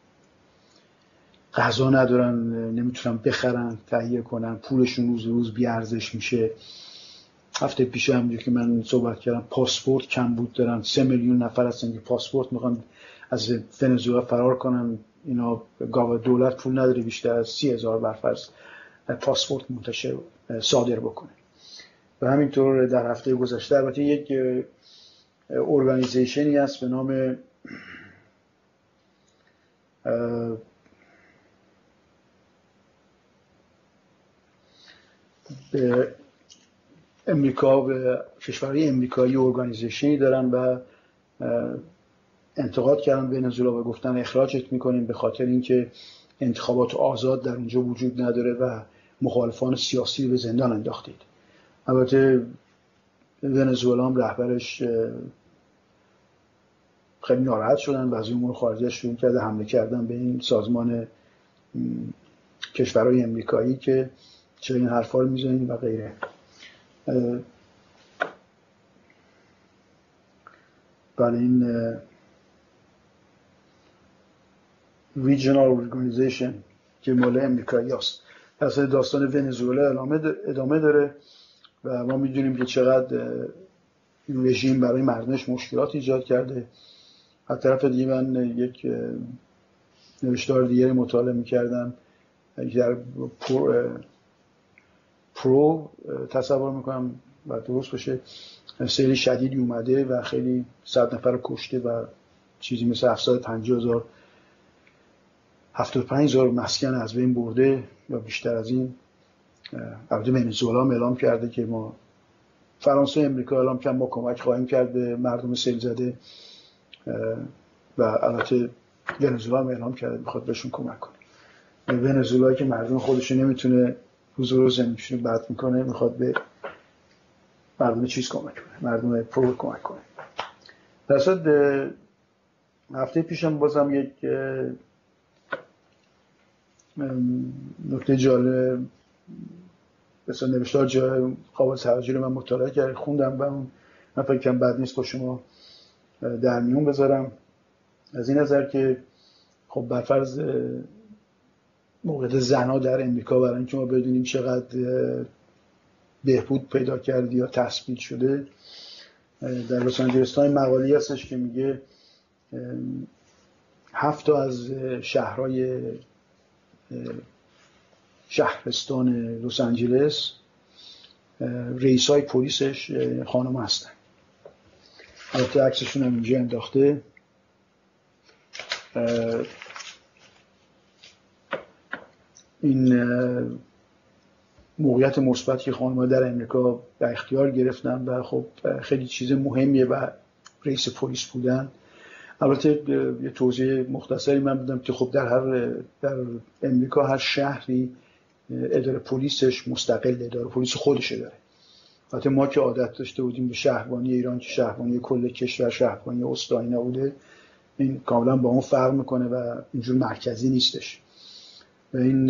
غذا ندارن، نمیتونن بخرن، تهیه کنن، پولشون روز روز بیارزش میشه. هفته پیش هم که من صحبت کردم پاسپورت کم بود دارن، سه میلیون نفر هستن که پاسپورت میخوان از ونزوئلا فرار کنن. اینا گاو دولت پول نداره بیشتر از سی هزار برفرض پاسپورت منتشر صادر بکنه. و همینطور در هفته گذشته البته یک ارگانیزیشنی هست به نام به امریکا، به کشورهای امریکایی ارگانیزیشنی دارن و انتقاد کردن ونزوئلا و گفتن اخراجت میکنیم به خاطر اینکه انتخابات آزاد در اونجا وجود نداره و مخالفان سیاسی به زندان انداختید. البته ونزوئلا هم رهبرش خیلی ناراحت شدن و از امور خارجه شروع کرده حمله کردن به این سازمان کشورهای امریکایی که چه این حرفا رو میزنید و غیره. بله، این Regional Organization که مال امریکایی هست. پس داستان ونزوئلا ادامه داره و ما میدونیم که چقدر این رژیم برای مردمش مشکلات ایجاد کرده. از طرف دیگه من یک نوشتار دیگری مطالعه میکردم در پرو, پرو تصور میکنم و درست باشه، سیل شدیدی اومده و خیلی صد نفر کشته و چیزی مثل هفتصد و پنجاه هزار هفتاد و پنج هزار مسکن از بین برده و بیشتر از این. البته ونزوئلا هم اعلام کرده که ما، فرانسه و امریکا اعلام کردن ما کمک خواهیم کرد به مردم سیل زده و البته ونزوئلا هم اعلام کرده میخواد بهشون کمک کنه. ونزوئلا که مردم خودش نمیتونه روز روز زندگیشون بد میکنه، میخواد به مردم چیز کمک کنه، مردم پرو کمک کنه. در اصل هفته پیشم بازم یک نکته جالب مثلا نوشتار جای قابل توجه رو من مطالعه کردم، خوندم و من فکر کنم بد نیست با شما در میون بذارم. از این نظر که خب برفرض موقعیت زنها در امریکا برای اینکه ما بدونیم چقدر بهبود پیدا کرده یا تثبیت شده، در لس آنجلس تایم مقاله هستش که میگه هفت تا از شهرهای شهرستان لس آنجلس رئیسای پلیسش خانم هستن. البته عکسشون هم اینجا انداخته. این موقعیت مثبتی که خانم‌ها در امریکا در اختیار گرفتن و خب خیلی چیز مهمیه و رئیس پلیس بودن. البته یه توضیح مختصری من بدم که خب در هر در امریکا هر شهری اداره پلیسش مستقل، اداره پلیس خودشه داره. البته ما که عادت داشته بودیم به شهربانی ایران که شهربانی کل کشور شهربانی استانی نبوده، این کاملا با اون فرق میکنه و اینجور مرکزی نیستش. و این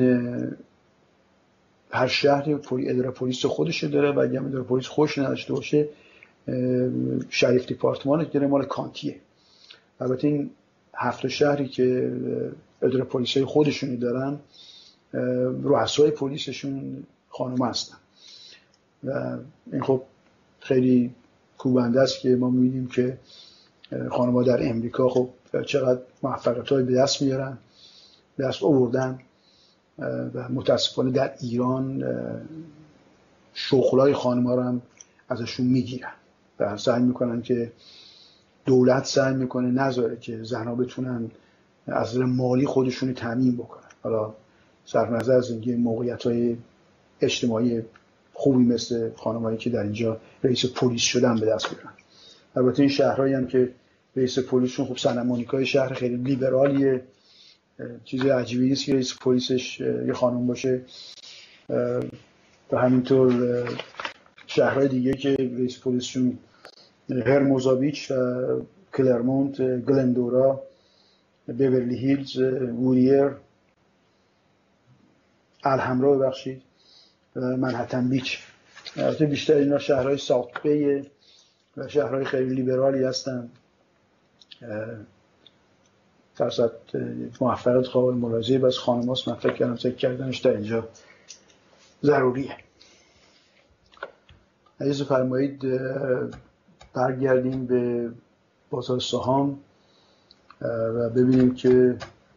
هر شهری اداره پلیس خودشه داره و اگه اداره پلیس خودش نداشته باشه شریف دیپارتمان که مال کانتیه. البته این هفت شهری که اداره پلیسای خودشونی دارن رؤسای پلیسشون خانم هستن و این خب خیلی کوبنده است که ما می‌بینیم که خانم‌ها در امریکا خب چقدر موفقیت‌های به دست میارن، به دست آوردن و متاسفانه در ایران شغلای خانم‌ها رو هم ازشون میگیرن و سعی میکنن که دولت سعی میکنه نذاره که زنها بتونن از نظر مالی خودشون رو تامین بکنن. حالا صرف نظر از اینکه موقعیت‌های اجتماعی خوبی مثل خانم‌هایی که در اینجا رئیس پلیس شدن به دست بیارن. البته این شهرهایی هم که رئیس پلیسشون خب سانتا مونیکا شهر خیلی لیبرالیه، چیز عجیبی نیست که رئیس پلیسش یه خانم باشه و همینطور شهرهای دیگه که رئیس پلیسشون هرموزاویچ، کلرمونت، گلندورا، بیورلی هیلز، ووریر، الحمرا ببخشید، منهتن بیچ. البته بیشتر اینا شهرهای ساوت بی و شهرهای خیلی لیبرالی هستن. فرصت موفقیت قابل ملاحظه بس خانماست. من فکر کردم فکر کردنش در اینجا ضروریه. اجازه فرمایید برگردیم به بازار سهام و ببینیم که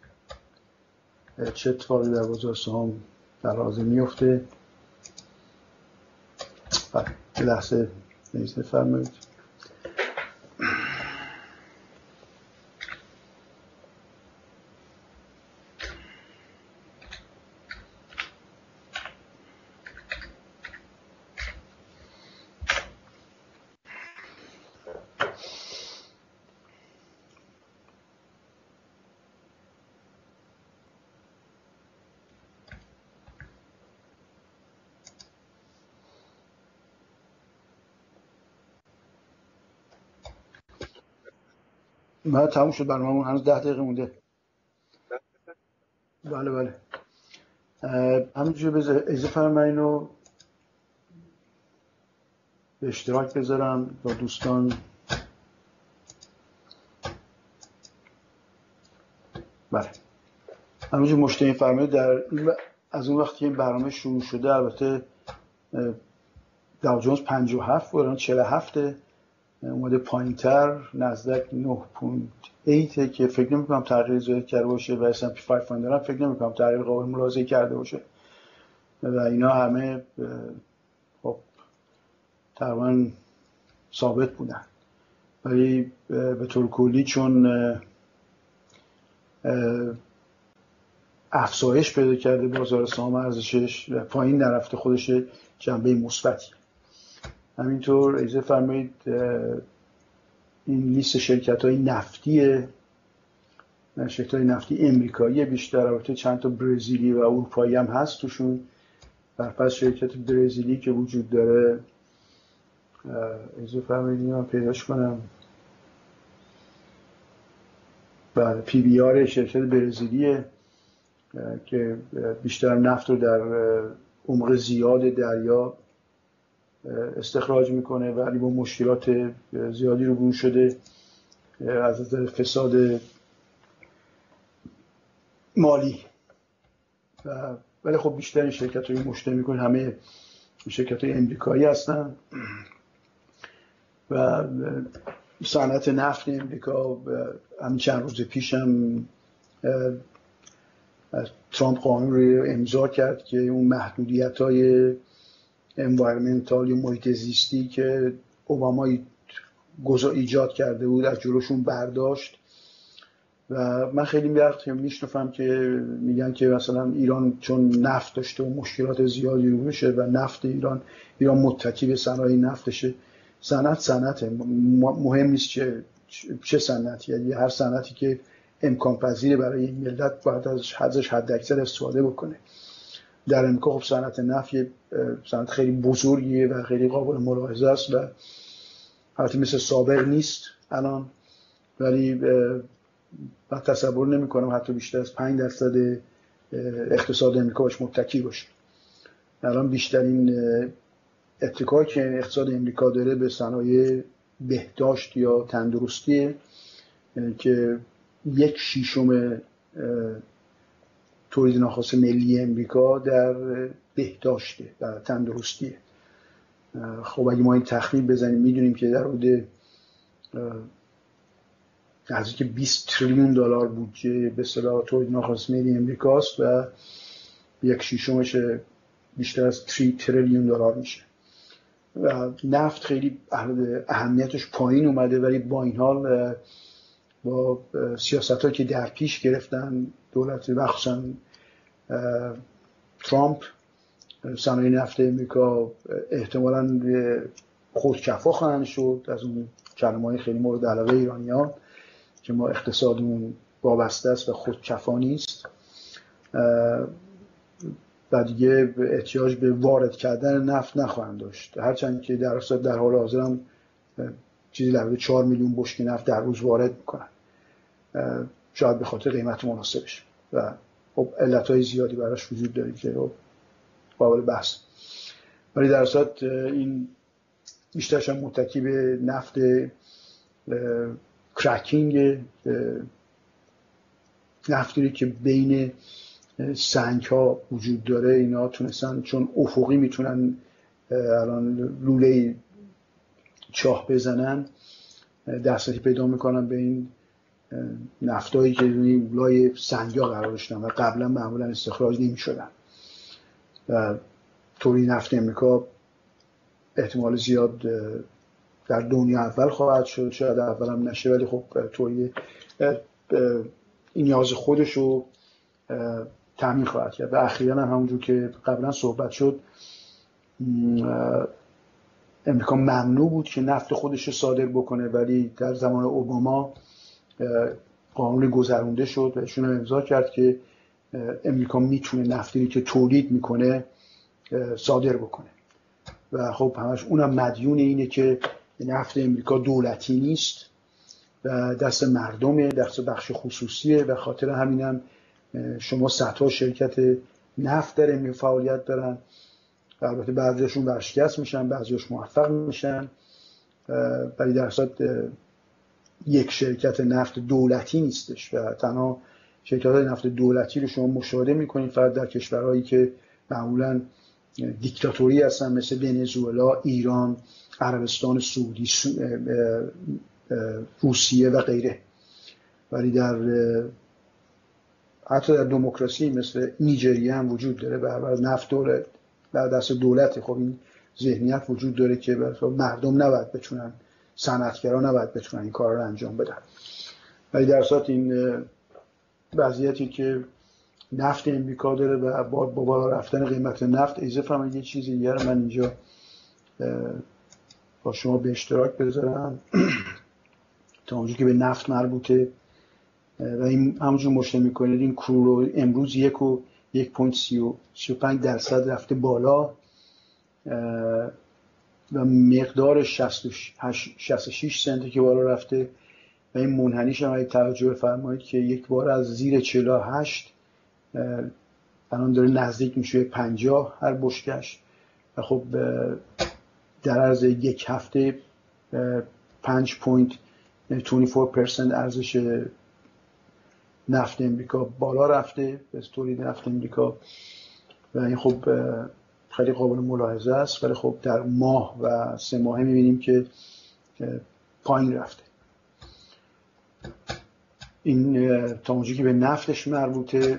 چه اتفاقی در بازار سهام در حال میفته. یه لحظه اجازه فرمایید. ما تموم شد برنامه‌مون، هنوز ده دقیقه مونده. بله بله. همینجوری بذار اجازه فرمایید اینو به اشتراک بذارم با دوستان. بله. همینجوری مشتری فرمایید در از اون وقتی که این برنامه شروع شده، البته داو جونز پنجاه و هفت و الان چهل و هفت اومده پایین‌تر، نزدک نه و هشت که فکر نمی‌کنم تغییر زیادی کرده باشه و اس اند پی پانصد هم فکر نمی‌کنم تغییر قابل ملاحظه‌ای کرده باشه و اینا همه خب تقریباً ثابت بودن. ولی به طور کلی چون افزایش پیدا کرده بازار سهام، ارزشش پایین نرفته، خودش جنبه مثبتی. همینطور اجازه فرمایید این لیست شرکت‌های نفتی شرکت‌های نفتی امریکایی بیشتر، البته چند تا برزیلی و اروپایی هم هست توشون. برپس شرکت برزیلی که وجود داره، اجازه فرمایید من پیداش کنم. بله، پی بی آر شرکت برزیلیه که بیشتر نفت رو در عمق زیاد دریا استخراج میکنه ولی با مشکلات زیادی روبرو شده از نظر فساد مالی. و ولی خب بیشتر این شرکت رو مشتری میکنه همه شرکت های امریکایی هستن و صنعت نفت امریکا همین چند روز پیش هم ترامپ قانون رو امضا کرد که اون محدودیت های انوایرمنتال یا محیط زیستی که اوباما ایجاد کرده بود از جلوشون برداشت. و من خیلی وقت میشنفم که میگن که مثلا ایران چون نفت داشته و مشکلات زیادی رو میشه و نفت ایران ایران متکی به صنایع نفتشه. صنعت صنعته، مهم نیست چه چه صنعتی، یعنی هر صنعتی که امکان پذیره برای این ملت باید ازش حدش حد اکثر استفاده بکنه. در امریکا خب صنعت نفت یه صنعت خیلی بزرگیه و خیلی قابل ملاحظه است و البته مثل سابق نیست الان، ولی من تصور نمی کنم حتی بیشتر از پنج درصد اقتصاد امریکا باش متکی باشه. الان بیشترین اتکایی که اقتصاد امریکا داره به صنایع بهداشت یا تندرستیه که یک شیشم تولید ناخالص ملی امریکا در بهداشته، در تندرستیه. خب اگه ما این تخمین بزنیم میدونیم که در حدود نزدیک بیست تریلیون دلار بودجه به اصطلاح تولید ناخالص ملی امریکاست و یک شیشمش بیشتر از سه تریلیون دلار میشه و نفت خیلی اهمیتش پایین اومده. ولی با این حال با سیاست‌هایی که در پیش گرفتن دولت و خصوصا ترامپ، صنایع نفت امریکا احتمالاً خودکفا خواهند شد. از اون کلمه‌های خیلی مورد علاقه ایرانیان که ما اقتصادمون وابسته است و خودکفا نیست و دیگه احتیاج به وارد کردن نفت نخواهند داشت. هرچند که در اصل در حال حاضر هم چیزی در حدود چهار میلیون بشکه نفت در روز وارد میکنن، شاید به خاطر قیمت مناسبش و خب علتهای زیادی براش وجود داره که قابل بحث. ولی در صورت این بیشترش هم متکی به نفت کرکینگ، نفتی که بین سنگ ها وجود داره. اینا تونستن چون افقی میتونن الان لوله چاه بزنن، دسترسی پیدا میکنن به این نفتایی که روی لای سنگ ها قرار داشتن و قبلا معمولا استخراج نمیشدن. و تولید نفت امریکا احتمال زیاد در دنیا اول خواهد شد، شاید اول هم نشه، ولی خب تولید این نیاز خودش رو تامین خواهد کرد. و اخیراً هم همونجور که قبلا صحبت شد، امریکا ممنوع بود که نفت خودش رو صادر بکنه، ولی در زمان اوباما قانون گذرونده شد و ایشون امضا کرد که امریکا میتونه نفتی که تولید میکنه صادر بکنه. و خب همش اونم مدیون اینه که نفت امریکا دولتی نیست و دست مردمه، دست بخش خصوصیه. و خاطر همینم شما صدها شرکت نفت در امریکا فعالیت دارن. البته بعضیشون ورشکست میشن، بعضیش موفق میشن، ولی در صورت یک شرکت نفت دولتی نیستش. و تنها شرکت نفت دولتی رو شما مشاهده میکنید فقط در کشورهایی که معمولا دیکتاتوری هستن، مثل ونزوئلا، ایران، عربستان سعودی، روسیه و غیره. ولی در حتی در دموکراسی مثل نیجریه هم وجود داره و نفت دولت در دست دولت. خب این ذهنیت وجود داره که مردم نباید بتونن، صنعتگران نباید بتونن این کار رو انجام بدن. ولی در صورت این وضعیتی که نفت امریکا داره و با بالا رفتن قیمت نفت، اضافه هم یه چیزی دیگه رو من اینجا با شما به اشتراک بذارم تا اونجایی که به نفت مربوطه. و این همونجور مشاهده میکنید این کرو امروز یک و یک پوینت سی و پنج درصد رفته بالا و مقدار شصت و شش سنتی که بالا رفته. و این منحنیش هم اگه توجه فرمایید که یک بار از زیر چهل و هشت الان داره نزدیک میشه پنجاه هر بشکش. و خب در عرض یک هفته پنج و بیست و چهار درصد ارزش نفت امریکا بالا رفته به تولید نفت امریکا. و این خب خیلی قابل ملاحظه است. ولی خب در ماه و سه ماهه میبینیم که پایین رفته. این تا اونجایی که به نفتش مربوطه.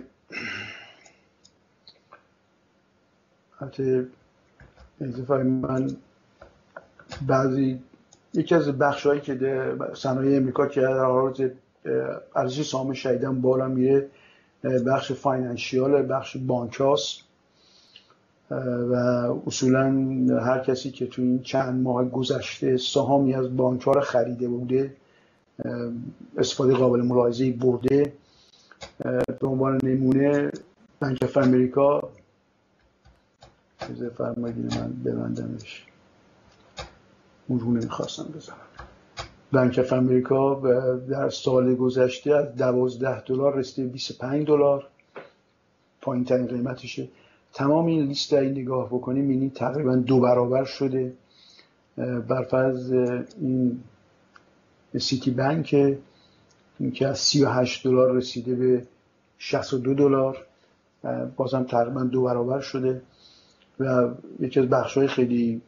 حتی اضافه من بعضی یکی از بخش‌هایی که صنایع امریکا که در حال ارزش سهام شدیداً بالا میره، بخش فاینانشیال، بخش بانکاست. و اصولاً هر کسی که تو این چند ماه گذشته سهامی از بانک‌ها رو خریده بوده، استفاده قابل ملاحظه‌ای برده. به عنوان نمونه بانک اف امریکا، اجازه فرمایید من ببندمش، اون رو نمیخواستم بزنم. بانک اف امریکا در سال گذشته از دوازده دلار رسیده بیست و پنج دلار، پایین ترین قیمتشه. تمام این لیست رو نگاه بکنیم می‌بینید تقریبا دو برابر شده. برفرض این سیتی بانک که از سی و هشت دلار رسیده به شصت و دو دلار، بازم تقریبا دو برابر شده. و یکی از بخش‌های خیلی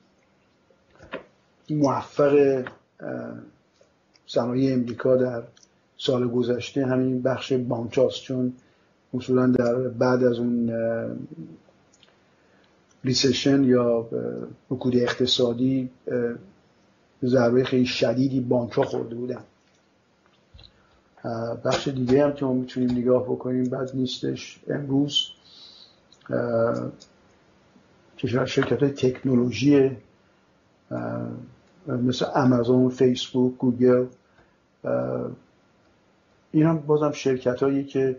موفق صنایع امریکا در سال گذشته همین بخش بانکاست، چون اصولا در بعد از اون ریسشن یا رکود اقتصادی ضربه خیلی شدیدی بانک‌ها خورده بودن. بخش دیگه هم که ما میتونیم نگاه بکنیم بد نیستش، امروز شرکت‌های تکنولوژی مثل آمازون، فیسبوک، گوگل، این هم بازم شرکت‌هایی که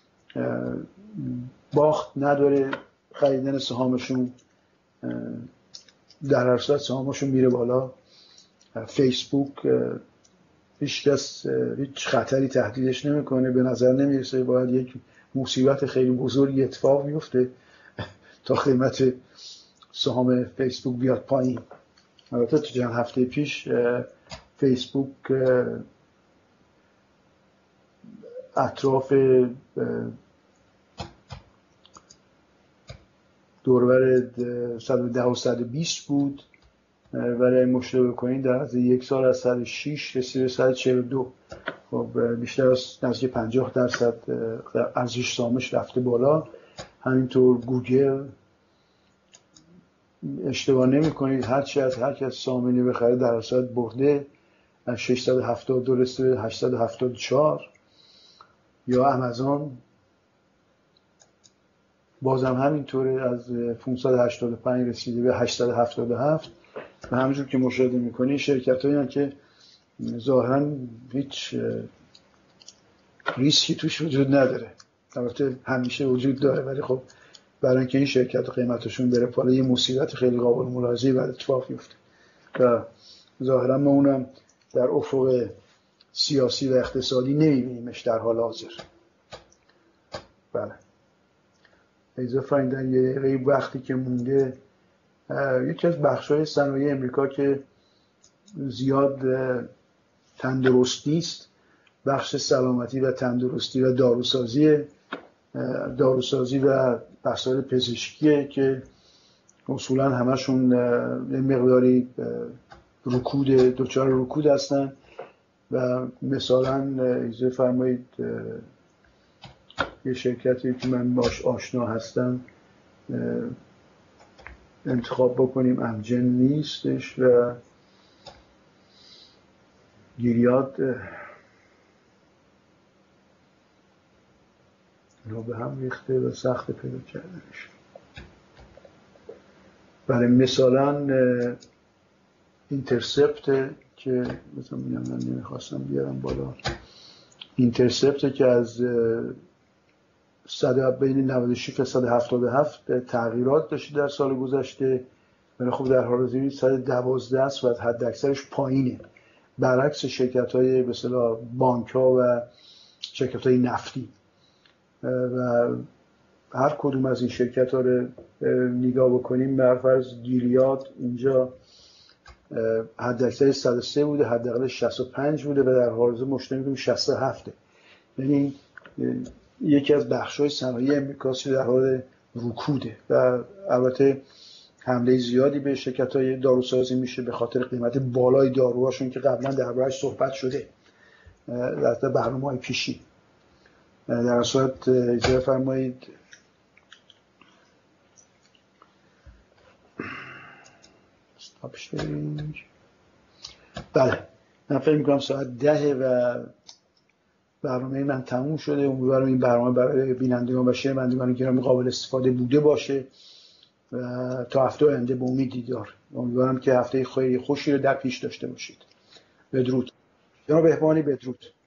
باخت نداره خریدن سهامشون، در هر صورت سهامشون میره بالا. فیسبوک هیچ کس هیچ خطری تهدیدش نمیکنه، به نظر نمیرسه باید یک مصیبت خیلی بزرگی اتفاق بیفته تا قیمت سهام فیسبوک بیاد پایین. البته تو چند هفته پیش فیسبوک اطراف دوربر صد و ده و صد و بیست بود، ولی مشابه بکنید در از یک سال از صد و شش رسید به صد و چهل و دو. خب بیشتر از نزدیک پنجاه درصد ارزش سهامش رفته بالا. همینطور گوگل، اشتباه نمی کنید هرچی از هر کس سهامی بخره در اصل برده از ششصد و هفتاد و دو رسید به هشتصد و هفتاد و چهار. یا آمازون بازم همینطوره، از پانصد و هشتاد و پنج رسیده به هشتصد و هفتاد و هفت. و همونجور که مشاهده میکنید شرکت‌هایی هستند که ظاهراً هیچ ریسکی توش وجود نداره. البته همیشه وجود داره، ولی خب برای اینکه این شرکت قیمتشون بره بالا یه مصیبت خیلی قابل ملاحظه‌ای بعد اتفاق میفته و ظاهراً ما اونم در افق سیاسی و اقتصادی نمیبینیمش در حال حاضر. بله اجازه فرمایید یه دقیقه وقتی که مونده یکی از بخش‌های صنایع امریکا که زیاد تندرست نیست، بخش سلامتی و تندرستی و داروسازی داروسازی و بخش‌های پزشکیه که اصولا همشون یه مقداری رکود دچار رکود هستن و مثلا اجازه فرمایید یه شرکتی که من باش آشنا هستم انتخاب بکنیم، امجن نیستش و گیریاد رو به هم ریخته و سخت پیدا کردنش. برای مثلا اینترسپت که مثلا میگم من نمیخواستم بیارم بالا، اینترسپت که از صد بین نود و شش تا صد و هفتاد و هفت تغییرات داشته در سال گذشته، ولی خب در حال حاضر صد و دوازده است و از حد اکثرش پایینه، برعکس شرکت‌های به اصطلاح بانک‌ها و شرکت‌های نفتی. و هر کدوم از این شرکت‌ها رو نگاه بکنیم، به فرض گیلیاد اینجا حد اکثر صد و سه بوده، حداقل شصت و پنج بوده و در حال حاضر مشتری می‌کنیم شصت و هفت. یعنی یکی از بخش‌های صنایع امریکاست در حال رکوده و البته حمله زیادی به شرکت‌های داروسازی میشه به خاطر قیمت بالای داروهاشون که قبلا درباره‌اش صحبت شده در برنامه‌های پیشی. در صورت اجازه فرمایید استاپ شیرینگ. بله من فکر می‌کنم ساعت ده و برنامه من تموم شده. امیدوارم این برنامه برای بینندگان و شنوندگان گرامی قابل استفاده بوده باشه و تا هفته آینده به امید دیدار. امیدوارم که هفته خیلی خوشی رو در پیش داشته باشید. بدرود. جناب بهبانی، بدرود.